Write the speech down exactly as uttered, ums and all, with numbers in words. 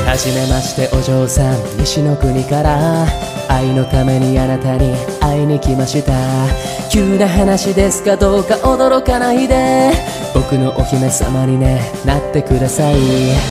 はじめましてお嬢さん、西の国から愛のためにあなたに会いに来ました。急な話ですがどうか驚かないで、僕のお姫様にねなってください。